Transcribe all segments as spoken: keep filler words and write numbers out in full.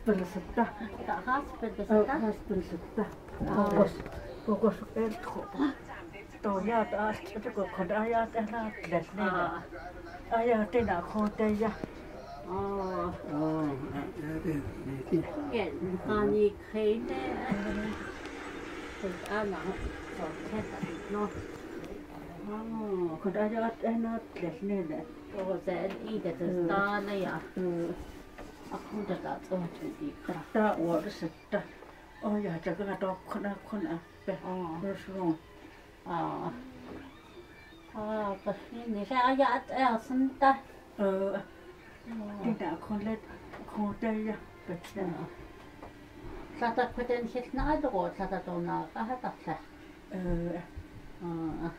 haspelista. Haspelista. Haspelista. Pokos pokos eltko. Toja taas kun kun ajat enää läsnä. Ajat enää koteja. Oh. Oh, det det. Igen, kan I kende? Det är något så tätt. No. Oh, kun ajat enää läsnä. Och sen i det stana ja. Aku dah tak tahu jadi. Kata ursita. Oh ya jaga dok kena kena. Terus lu. Ah. Ah, kesini saya ayat eh sentak. Eh. Tidak kollet koteja betul. Sata kuten hitna ada, sata tona kah tak sah. Eh. Ah.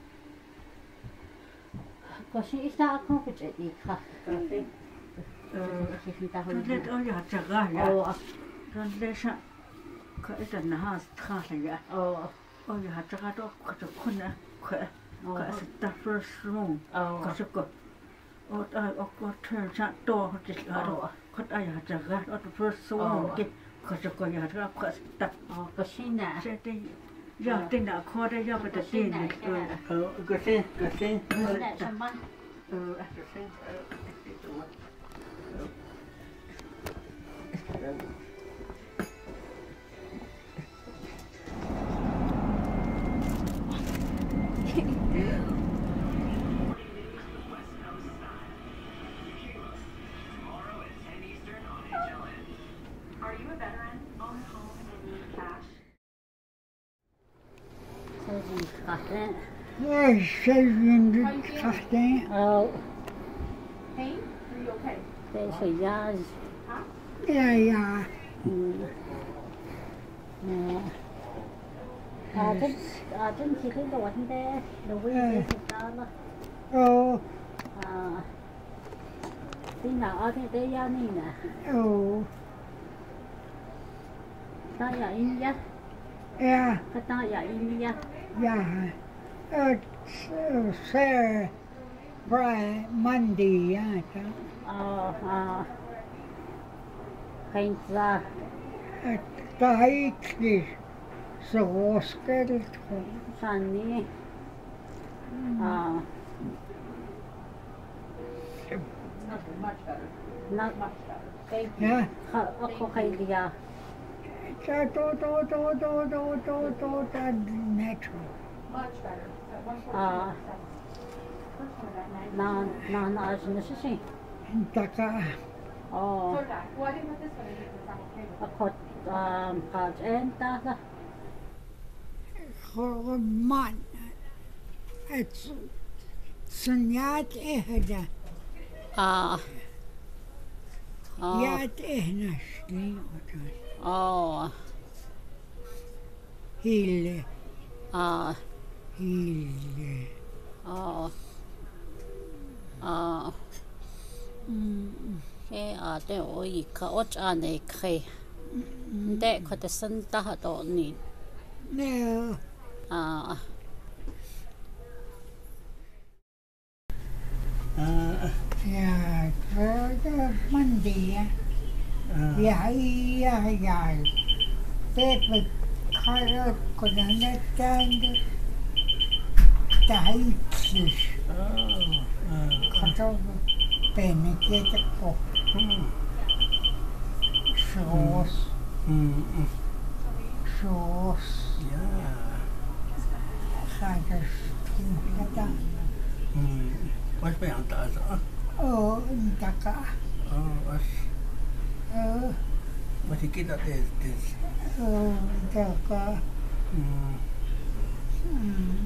Kosi ista aku berjadi kah. Eh. Kollet oh ya jaga ya. Oh. Dan desa kau nahas kah ya. Oh. Oh ya jaga dok kau kena kau kau setah terus lu. Oh. Kau suka. Oh, ai aku terus to dis ado. Kau ayah jaga atau terus semua ke kau suka ya jaga kau setah. Oh, kesini. Jadi ya tidak kau ada ya pada sini. Oh, kesini, kesini. Nak sama. Eh, kesini. Jag säger kastin. Oh. Pain? Are you okay? Det är så jag. Ja, ja. Mm. Ja. À, chính à, chính chỉ cái đồ anh đây, đồ quý cái gì đó là. Oh, À. Tí nào ở đây đây ya nè nè. oh. Ta ya India, Ja, cái ta ya India. ja. Het zeer vrij Monday, ja. À, à. Geen za. Het tijd is zo stil. Sani. À. Not much better. Nó Much better. cái Ja. họ có cái gì à? Ja, to, to, to, to, to, to, to, dat natural. Much better. At one point, À. first one at night. Na na na as nó sẽ gì? Taka, Ồ. So did I. Well, I didn't put this one in because I'm okay with Ako um kad enta la. gewoon man. Het senjat ehda. À. Ja, het ehna sli. Ồ. Hille, À. hille. Ồ. À. Mm. Cái à det oi ka ot ane kre. Det ko det senta ha do ni. Nee, À. ja, het was Monday. Ja, ja, ja. Dat we kunnen kunnen tanden. Tijdjes. Gaat ook pennetje te kop. Zoals, zoals. Ja. Gaat er toen gedaan. Was bij aan thuis, hè? Oh, taka. Oh, was, Oh, was ik dat is, is. oh, taka. Mm. Mm.